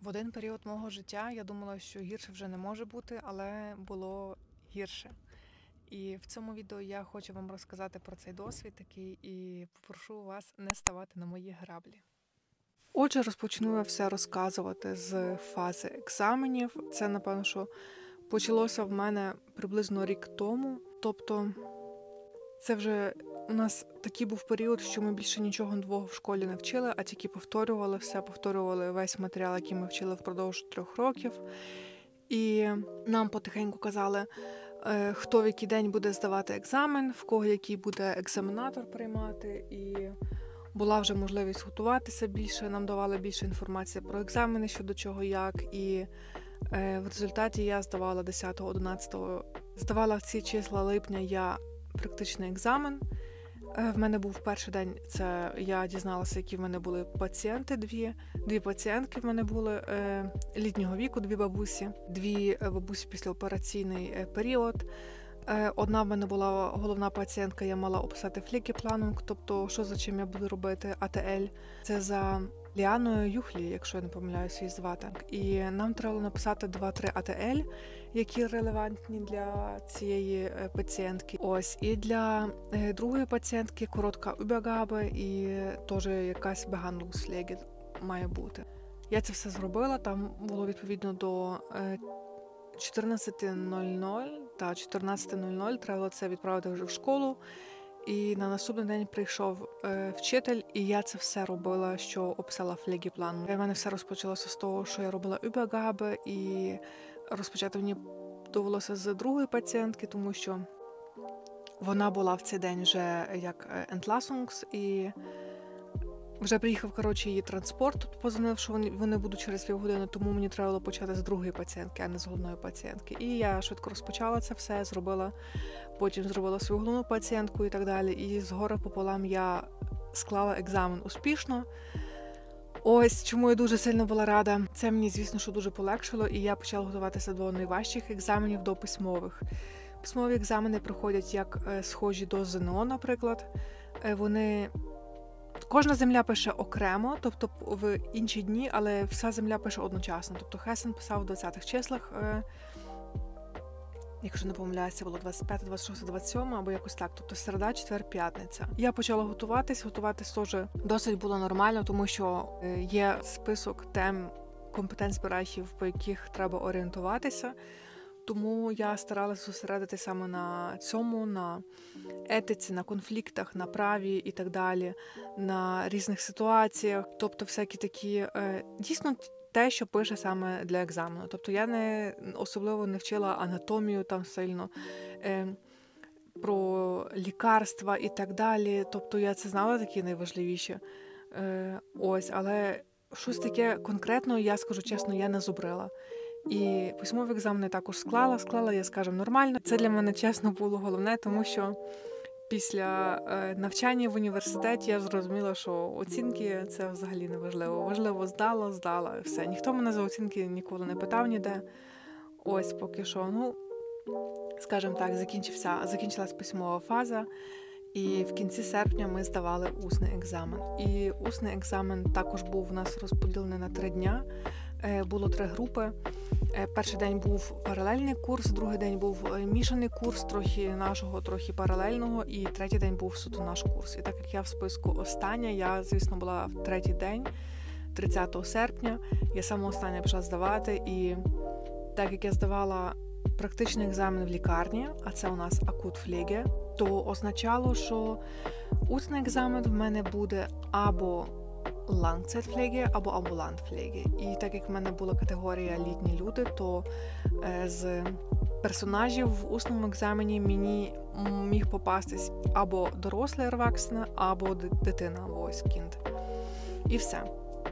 В один період мого життя я думала, що гірше вже не може бути, але було гірше. І в цьому відео я хочу вам розказати про цей досвід такий і попрошу вас не ставати на мої граблі. Отже, розпочну я все розказувати з фази екзаменів. Це, напевно, що почалося в мене приблизно рік тому. Тобто це вже у нас такий був період, що ми більше нічого нового в школі не вчили, а тільки повторювали все, повторювали весь матеріал, який ми вчили впродовж 3 років. І нам потихеньку казали, хто в який день буде здавати екзамен, в кого який буде екзаменатор приймати. І була вже можливість готуватися більше, нам давали більше інформації про екзамени, що до чого, як. І в результаті я здавала 10-11, здавала в ці числа липня я практичний екзамен. В мене був перший день, це я дізналася, які в мене були пацієнти, дві пацієнтки в мене були літнього віку, 2 бабусі, 2 бабусі післяопераційний період. Одна в мене була головна пацієнтка, я мала описати флігепланунг, тобто що за чим я буду робити, АТЛ. Це за Ліаною Юхлі, якщо я не помиляюся її звати. І нам треба написати 2-3 АТЛ, які релевантні для цієї пацієнтки. Ось, і для другої пацієнтки коротка Übergabe і теж якась Behandlungspflege має бути. Я це все зробила, там було відповідно до 14:00 та 14:00 треба було це відправити вже в школу. І на наступний день прийшов вчитель, і я це все робила, що описала флігеплан. У мене все розпочалося з того, що я робила Übergabe, і розпочати мені довелося з другої пацієнтки, тому що вона була в цей день вже як Entlassungs, і вже приїхав, її транспорт, позвонив, що вони будуть через півгодини, тому мені треба було почати з другої пацієнтки, а не з головної пацієнтки. І я швидко розпочала це все, потім зробила свою головну пацієнтку і так далі. І згори пополам я склала екзамен успішно. Ось, чому я дуже сильно була рада. Це мені, звісно, що дуже полегшило, і я почала готуватися до найважчих екзаменів, до письмових. Письмові екзамени проходять як схожі до ЗНО, наприклад. Кожна земля пише окремо, тобто в інші дні, але вся земля пише одночасно. Тобто Хесен писав в 20-х числах, якщо не помиляюся, було 25, 26, 27 або якось так. Тобто середа, четвер, п'ятниця. Я почала готуватись теж досить було нормально, тому що є список тем, компетенцберехів, по яких треба орієнтуватися. Тому я старалася зосередитися саме на цьому, на етиці, на конфліктах, на праві і так далі, на різних ситуаціях. Тобто всякі такі, дійсно, те, що пише саме для екзамену. Тобто я особливо не вчила анатомію там сильно, про лікарства і так далі. Тобто я це знала, такі найважливіші. Ось, але щось таке конкретно, я скажу чесно, я не зубрила. І письмові екзамени також склала, я скажу, нормально. Це для мене, чесно, було головне, тому що після навчання в університеті я зрозуміла, що оцінки – це взагалі не важливо. Важливо, здала, і все. Ніхто мене за оцінки ніколи не питав ніде. Ось поки що, скажімо так, закінчилась письмова фаза. І в кінці серпня ми здавали усний екзамен. І усний екзамен також був у нас розподілений на 3 дня. Було 3 групи. Перший день був паралельний курс, другий день був мішаний курс, трохи нашого, трохи паралельного, і третій день був суто наш курс. І так як я в списку остання, я, звісно, була в третій день, 30 серпня. Я саме остання почала здавати, і так як я здавала практичний екзамен в лікарні, а це у нас акут-флеге, то означало, що усний екзамен в мене буде або Langzeitpflege або Ambulantpflege. І так як в мене була категорія літні люди, то з персонажів в усному екзамені мені міг попастись або дорослий Erwachsene, або дитина, або ось кінд. І все.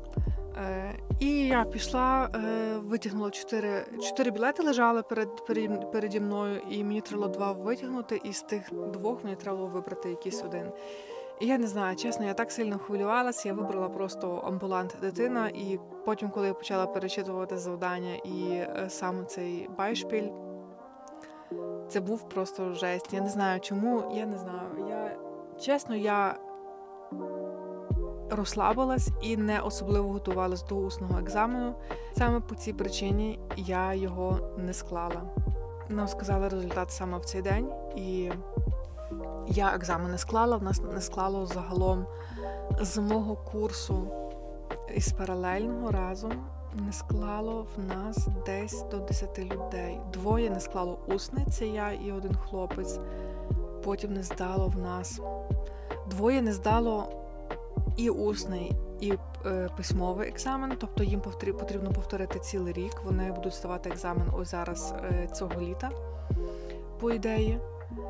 І я пішла, витягнула 4 білети лежали переді мною, і мені треба було 2 витягнути, і з тих 2 мені треба було вибрати якийсь один. І я не знаю, чесно, я так сильно хвилювалася, я вибрала просто амбулант дитина, і потім, коли я почала перечитувати завдання і саме цей байшпіль, це був просто жесть. Я не знаю чому, я не знаю. розслабилась і не особливо готувалась до усного екзамену. Саме по цій причині я його не склала. Нам сказали результат саме в цей день, і я екзамен не склала. В нас не склало загалом з мого курсу із паралельного разом. Не склало в нас десь до 10 людей. 2 не склало усне, це я і один хлопець. Потім не здало в нас. 2 не здало і усний, і письмовий екзамен, тобто їм потрібно повторити цілий рік. Вони будуть здавати екзамен ось зараз цього літа, по ідеї.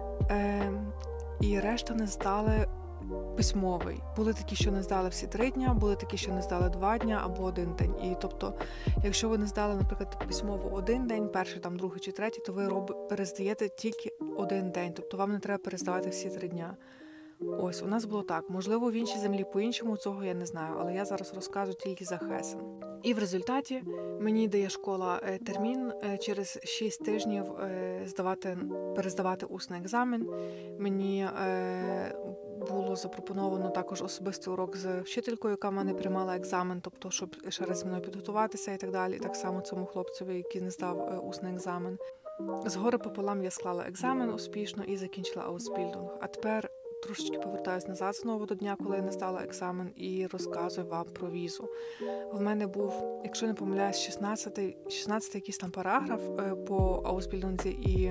І решта не здали письмовий. Були такі, що не здали всі 3 дня, були такі, що не здали 2 дня або 1 день. І тобто, якщо ви не здали, наприклад, письмово 1 день, перший, там, другий чи третій, то ви перездаєте тільки 1 день. Тобто вам не треба перездавати всі 3 дня. Ось, у нас було так. Можливо, в іншій землі по-іншому, цього я не знаю, але я зараз розказую тільки за Хесен. І в результаті мені дає школа термін через 6 тижнів перездавати усний екзамен. Мені було запропоновано також особистий урок з вчителькою, яка в мене приймала екзамен, тобто, щоб ще раз зі мною підготуватися і так далі. І так само цьому хлопцеві, який не здав усний екзамен. Згори пополам я склала екзамен успішно і закінчила Ausbildung. А тепер трошечки повертаюсь назад знову до дня, коли я не здала екзамен, і розказую вам про візу. В мене був, якщо не помиляюсь, 16 якийсь там параграф по Ausbildung,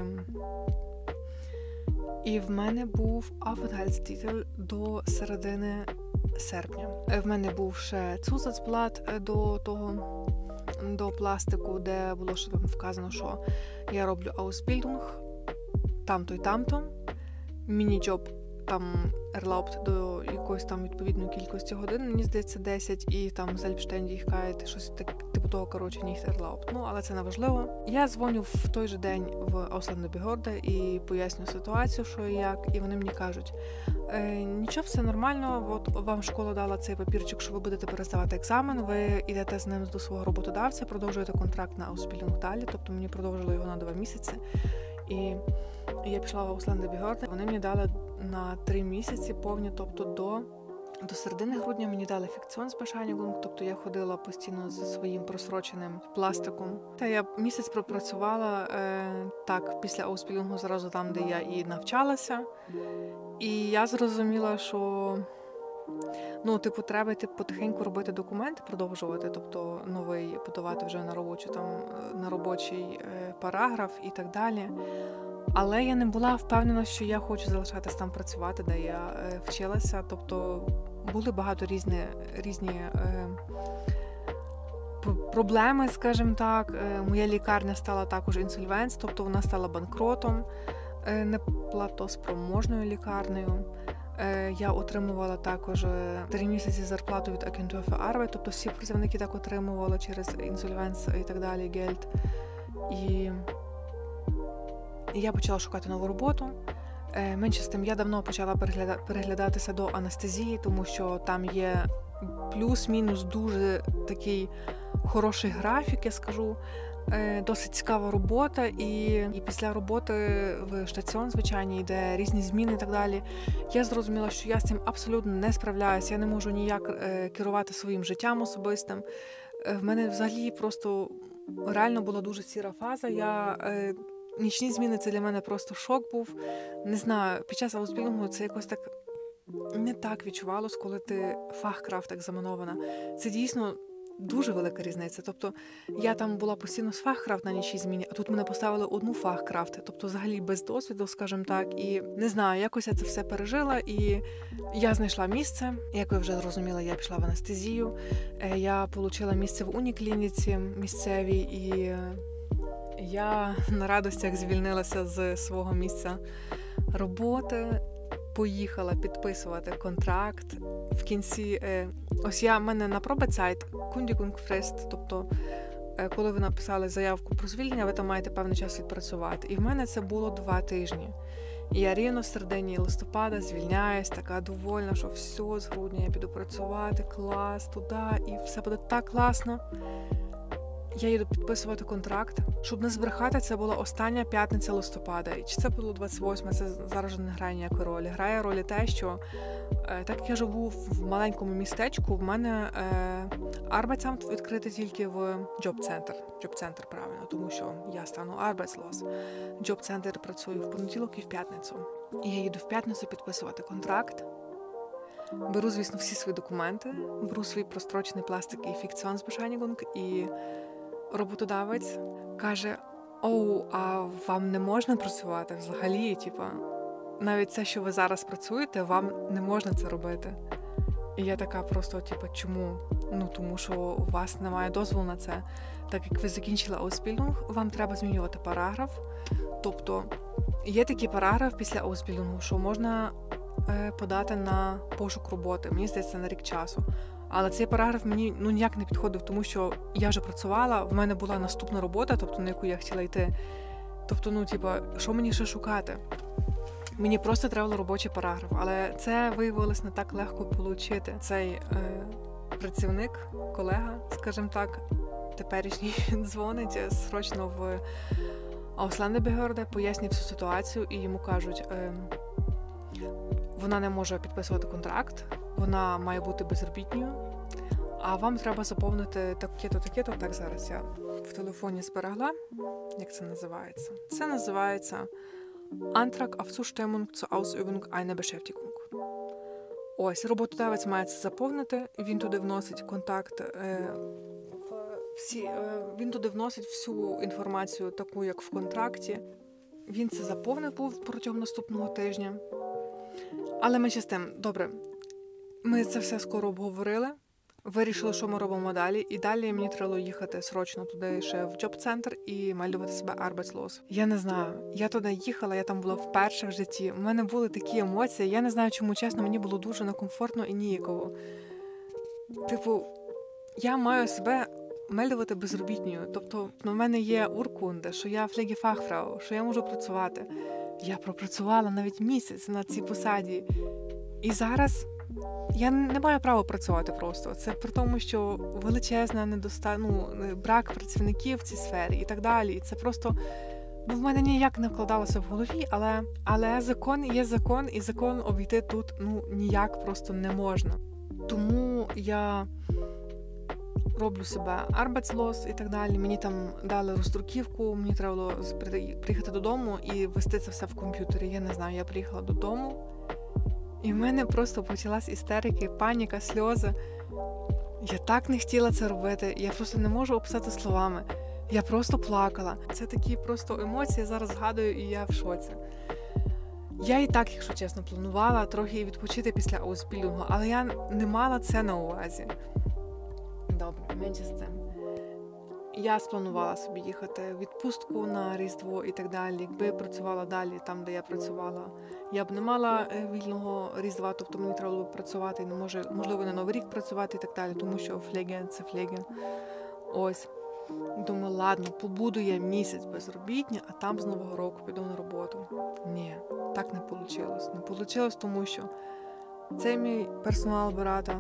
і в мене був Aufenthaltstitel до середини серпня. В мене був ще Zusatzblatt до пластику, де було що там вказано, що я роблю Ausbildung там-то і там-то. Міні-джоб там erlaubt до якоїсь там відповідної кількості годин, мені здається 10, і там Selbstständigkeit, щось типу того, коротше, nicht erlaubt. Ну, але це не важливо. Я дзвоню в той же день в Ausländerbehörde і поясню ситуацію, що і як, і вони мені кажуть, нічого, все нормально, от вам школа дала цей папірчик, що ви будете перездавати екзамен, ви йдете з ним до свого роботодавця, продовжуєте контракт на Ausbildung далі, тобто мені продовжили його на 2 місяці. І я пішла в Ausländerbehörde, вони мені дали на 3 місяці повні, тобто до середини грудня мені дали Fiktionsbescheinigung, тобто я ходила постійно зі своїм просроченим пластиком. Та я місяць пропрацювала так, після Ausbildung зразу там, де я і навчалася. І я зрозуміла, що треба потихеньку робити документи, продовжувати, тобто новий подавати вже на робочий параграф і так далі. Але я не була впевнена, що я хочу залишатись там працювати, де я вчилася. Тобто були багато різні проблеми, скажімо так. Моя лікарня стала також інсольвенц, тобто вона стала банкротом, неплатоспроможною лікарнею. Я отримувала також 3 місяці зарплату від Agentur für Arbeit, тобто всі працівники так отримували через інсольвенц і так далі, гельд. І я почала шукати нову роботу. Менше з тим, я давно почала переглядатися до анестезії, тому що там є плюс-мінус дуже такий хороший графік, я скажу. Досить цікава робота, і після роботи в штаціон, звичайній, де різні зміни і так далі, я зрозуміла, що я з цим абсолютно не справляюся, я не можу ніяк керувати своїм життям особистим. В мене взагалі просто реально була дуже сіра фаза, нічні зміни – це для мене просто шок був. Не знаю, під час Ausbildung це якось так не так відчувалось, коли ти фахкрафт екзаменована. Це дійсно дуже велика різниця. Тобто я там була постійно з фахкрафт на нічній зміні, а тут мене поставили одну фахкрафт, тобто взагалі без досвіду, скажімо так. І не знаю, якось я це все пережила, і я знайшла місце. Як ви вже зрозуміли, я пішла в анестезію. Я отримала місце в уніклініці місцевій, і я на радостях звільнилася з свого місця роботи, поїхала підписувати контракт. В кінці, ось в мене на Probezeit Kündigungsfrist, тобто коли ви написали заявку про звільнення, ви там маєте певний час відпрацювати. І в мене це було 2 тижні. І я рівно в середині листопада звільняюсь, така довольна, що все, з грудня я піду працювати, клас, туди, і все буде так класно. я їду підписувати контракт. Щоб не збрехати, це була остання п'ятниця листопада. І чи це було 28, це зараз вже не грає ніякої ролі. Грає роль те, що так як я живу в маленькому містечку, в мене Arbeitsamt відкрите тільки в Джоб-центр, правильно, тому що я стану Arbeitslos. Джоб-центр працює в понеділок і в п'ятницю. І я їду в п'ятницю підписувати контракт. Беру, звісно, всі свої документи, беру свій прострочений пластик і Fiktionsbescheinigung, і роботодавець каже: «Оу, а вам не можна працювати взагалі? Типа, навіть це, що ви зараз працюєте, вам не можна це робити». І я така просто, типа, чому? Ну, тому що у вас немає дозволу на це. Так як ви закінчили Ausbildung, вам треба змінювати параграф. Тобто, є такий параграф після Ausbildung, що можна подати на пошук роботи. Мені здається, на рік часу. Але цей параграф мені ніяк не підходив, тому що я вже працювала, в мене була наступна робота, тобто на яку я хотіла йти. Тобто, що мені ще шукати? Мені просто треба було робочий параграф, але це виявилось не так легко отримати. Цей працівник, колега, скажімо так, теперішній дзвонить срочно в Ausländerbehörde, пояснює всю ситуацію, і йому кажуть, вона не може підписувати контракт, вона має бути безробітною, а вам треба заповнити таке-то. Так, зараз я в телефоні зберегла. Як це називається? Це називається Antrag auf Zustimmung zur Ausübung einer Beschäftigung. Ось, роботодавець має це заповнити, він туди вносить контакт, він туди вносить всю інформацію, таку, як в контракті. Він це заповнив був протягом наступного тижня. Але ми ще з тим, добре, ми це все скоро обговорили, вирішили, що ми робимо далі, і далі мені треба їхати срочно туди ще в Джоб-центр і малювати себе Arbeitslos. Я не знаю, я туди їхала, я там була вперше в житті, у мене були такі емоції, я не знаю, чому, чесно, мені було дуже некомфортно і ніяково. Типу, я маю себе мелювати безробітною, тобто в мене є уркунде, що я Pflegefachfrau, що я можу працювати. Я пропрацювала навіть місяць на цій посаді. І зараз я не маю права працювати просто. Це при тому, що величезна брак працівників в цій сфері і так далі. І це просто, в мене ніяк не вкладалося в голові, але закон є закон, і закон обійти тут, ніяк просто не можна. Тому я роблю себе Arbeitslos і так далі. Мені там дали роздруківку, мені треба було приїхати додому і вести це все в комп'ютері. Я не знаю, я приїхала додому, і в мене просто почалась істерика, паніка, сльози. Я так не хотіла це робити, я просто не можу описати словами. Я просто плакала. Це такі просто емоції, я зараз згадую, і я в шоці. Я і так, якщо чесно, планувала трохи відпочити після Ausbildung, але я не мала це на увазі. Добре, менше з цим. Я спланувала собі їхати в відпустку на Різдво і так далі. Якби я працювала далі, там, де я працювала, я б не мала вільного Різдва, тобто мені треба було працювати, і можливо, на Новий рік працювати і так далі, тому що флеге – це флеге. Ось. Думаю, ладно, побуду я місяць безробітня, а там з Нового року піду на роботу. Ні, так не вийшло. Не вийшло, тому що цей мій персонал брата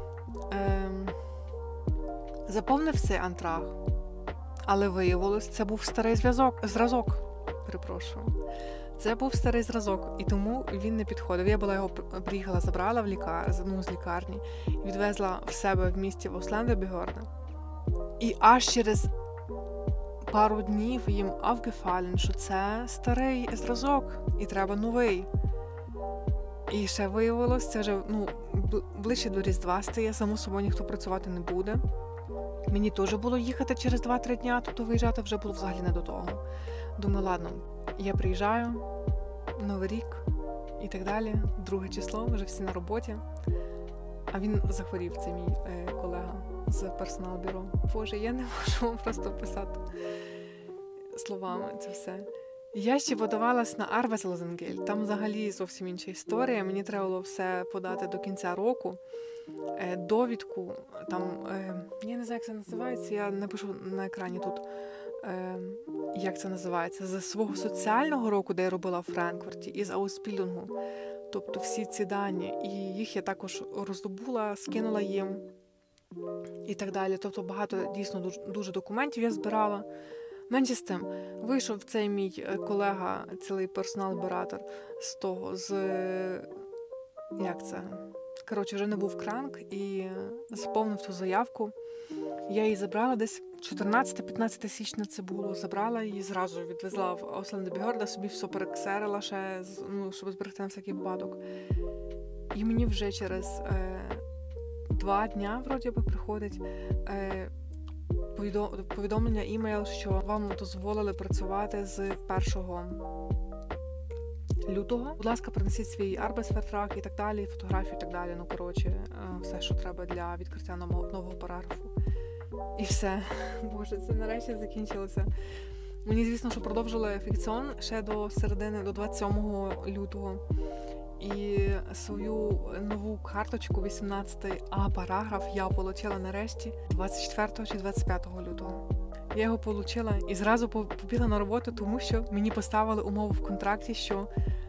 заповнив цей антраг, але виявилось, це був старий зразок. Перепрошую. Це був старий зразок, і тому він не підходив. Я була його приїхала, забрала з лікарні, відвезла в себе в місті в Ausländerbehörde. І аж через пару днів їм aufgefallen, що це старий зразок, і треба новий. І ще виявилось, це вже ближче до Різдва стає, само собою ніхто працювати не буде. Мені теж було їхати через 2-3 дня, тобто виїжджати вже було взагалі не до того. Думаю, ладно, я приїжджаю, Новий рік і так далі, 2 число, вже всі на роботі. А він захворів, це мій колега з персонал-бюро. Боже, я не можу вам просто описати словами це все. Я ще подавалась на Arbeitslosengeld. Там взагалі зовсім інша історія. Мені треба було все подати до кінця року. Довідку, там, я не знаю, як це називається, я напишу на екрані тут, як це називається, з свого соціального року, де я робила в Франкфурті, і з Ausbildung. Тобто всі ці дані. І їх я також роздобула, скинула їм. і так далі. Тобто багато дійсно дуже документів я збирала. Менше з тим, вийшов цей мій колега, цілий персонал-оператор як це? Коротше, вже не був кранк і заповнив ту заявку. Я її забрала десь 14-15 січня це було. Забрала її, зразу відвезла в Ослендебігорда, собі все перексерила ще, щоб зберегти на всякий випадок. І мені вже через 2 дня, вроді би, приходить повідомлення, імейл, що вам дозволили працювати з 1 лютого. Будь ласка, принесіть свій Arbeitsvertrag і так далі, фотографію і так далі. Ну, коротше, все, що треба для відкриття нового параграфу. І все. Боже, це нарешті закінчилося. Мені, звісно, що продовжили фікціон ще до 27 лютого. І свою нову карточку, 18А параграф, я отримала нарешті 24 чи 25 лютого. Я його отримала і зразу побігла на роботу, тому що мені поставили умову в контракті, що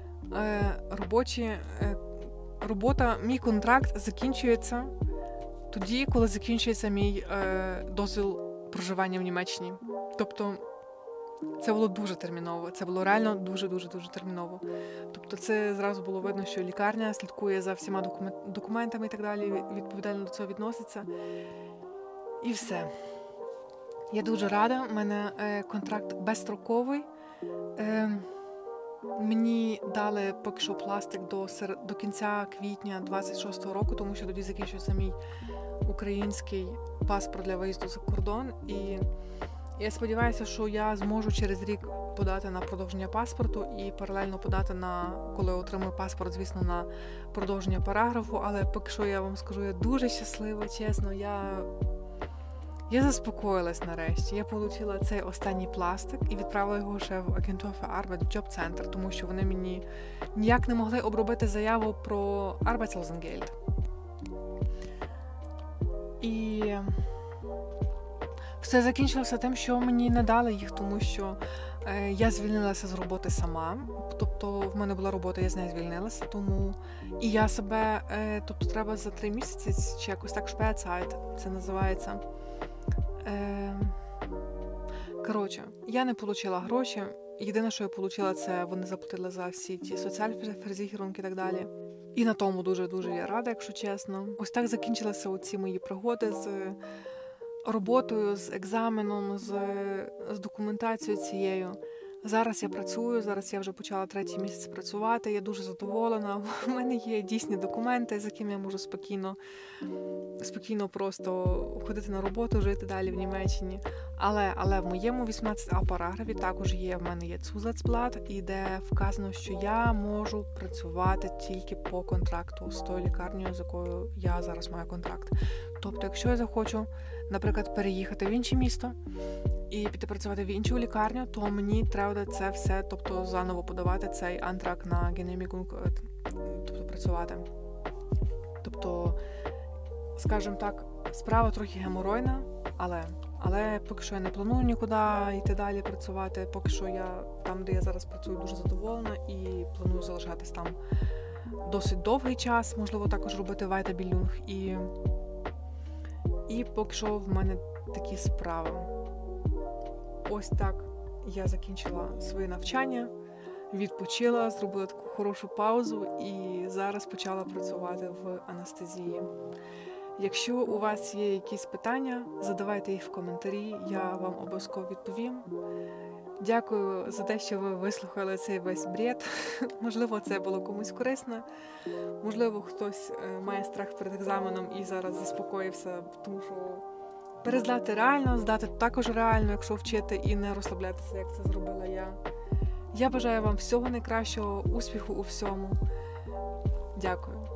мій контракт закінчується тоді, коли закінчується мій дозвіл проживання в Німеччині. Тобто це було дуже терміново. Це було реально дуже-дуже терміново. Тобто це зразу було видно, що лікарня слідкує за всіма документами і так далі, відповідально до цього відноситься. І все. Я дуже рада. У мене контракт безстроковий. Мені дали поки що пластик до кінця квітня 26-го року, тому що тоді закінчується мій український паспорт для виїзду за кордон. І я сподіваюся, що я зможу через рік подати на продовження паспорту і паралельно подати коли отримую паспорт, звісно, на продовження параграфу. Але поки що я вам скажу, я дуже щаслива, чесно. Я заспокоїлась нарешті. Я отримала цей останній пластик і відправила його ще в Agentur für Arbeit, в джоб-центр, тому що вони мені ніяк не могли обробити заяву про Arbeitslosengeld. І все закінчилося тим, що мені не дали їх, тому що я звільнилася з роботи сама. Тобто в мене була робота, я з нею звільнилася, тому і я себе, тобто треба за 3 місяці, чи якось так Sperrzeit це називається. Коротше, я не отримала гроші. Єдине, що я отримала, це вони заплатили за всі ті соціальversicherung і так далі. І на тому дуже-дуже я рада, якщо чесно. Ось так закінчилися оці мої пригоди з роботою, з екзаменом, з документацією цією. Зараз я працюю, зараз я вже почала 3-й місяць працювати, я дуже задоволена. У мене є дійсні документи, з якими я можу спокійно просто ходити на роботу, жити далі в Німеччині. Але в моєму 18А параграфі також в мене є Zusatzblatt, і де вказано, що я можу працювати тільки по контракту з тою лікарнею, з якою я зараз маю контракт. Тобто, якщо я захочу, наприклад, переїхати в інше місто і піти працювати в іншу лікарню, то мені треба це все, тобто заново подавати цей антрак на Genehmigung, тобто працювати. Тобто, скажімо так, справа трохи геморойна, але поки що я не планую нікуди йти далі працювати. Поки що я там, де я зараз працюю, дуже задоволена і планую залишатись там досить довгий час, можливо, також робити Weiterbildung. І поки що в мене такі справи. Ось так я закінчила своє навчання, відпочила, зробила таку хорошу паузу і зараз почала працювати в анестезії. Якщо у вас є якісь питання, задавайте їх в коментарі, я вам обов'язково відповім. Дякую за те, що ви вислухали цей весь бред. Можливо, це було комусь корисно. Можливо, хтось має страх перед екзаменом і зараз заспокоївся, тому що перездати реально, здати також реально, якщо вчити і не розслаблятися, як це зробила я. Я бажаю вам всього найкращого, успіху у всьому. Дякую.